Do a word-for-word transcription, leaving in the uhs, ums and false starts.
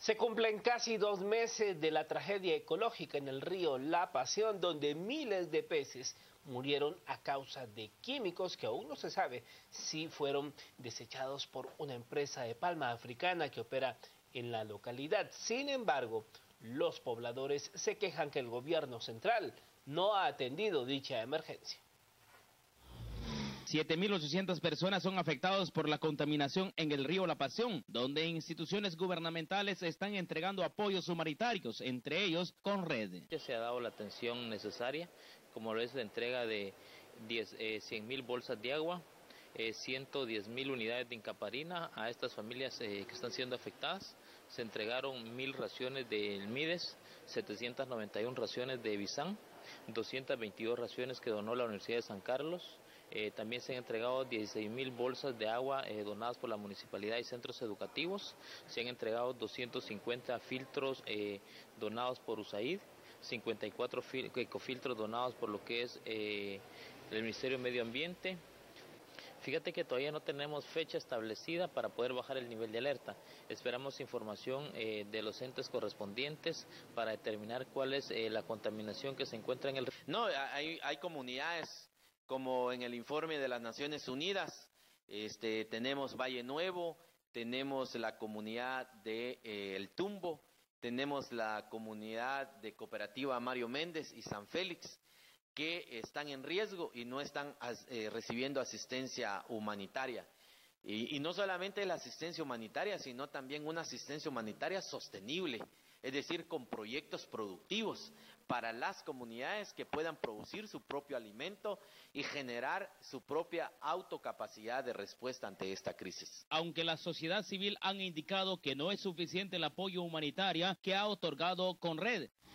Se cumplen casi dos meses de la tragedia ecológica en el río La Pasión, donde miles de peces murieron a causa de químicos que aún no se sabe si fueron desechados por una empresa de palma africana que opera en la localidad. Sin embargo, los pobladores se quejan que el gobierno central no ha atendido dicha emergencia. siete mil ochocientas personas son afectadas por la contaminación en el río La Pasión, donde instituciones gubernamentales están entregando apoyos humanitarios, entre ellos Conred. Se ha dado la atención necesaria, como es la entrega de cien mil bolsas de agua, eh, ciento diez mil unidades de incaparina a estas familias eh, que están siendo afectadas. Se entregaron mil raciones de Mides, setecientas noventa y una raciones de Bisán, doscientas veintidós raciones que donó la Universidad de San Carlos. Eh, también se han entregado dieciséis mil bolsas de agua eh, donadas por la municipalidad y centros educativos. Se han entregado doscientos cincuenta filtros eh, donados por U S A I D, cincuenta y cuatro ecofiltros donados por lo que es eh, el Ministerio de Medio Ambiente. Fíjate que todavía no tenemos fecha establecida para poder bajar el nivel de alerta. Esperamos información eh, de los entes correspondientes para determinar cuál es eh, la contaminación que se encuentra en el río. No, hay, hay comunidades como en el informe de las Naciones Unidas, este, tenemos Valle Nuevo, tenemos la comunidad de eh, El Tumbo, tenemos la comunidad de Cooperativa Mario Méndez y San Félix, que están en riesgo y no están eh, recibiendo asistencia humanitaria. Y, y no solamente la asistencia humanitaria, sino también una asistencia humanitaria sostenible, es decir, con proyectos productivos para las comunidades que puedan producir su propio alimento y generar su propia autocapacidad de respuesta ante esta crisis. Aunque la sociedad civil han indicado que no es suficiente el apoyo humanitario que ha otorgado Conred,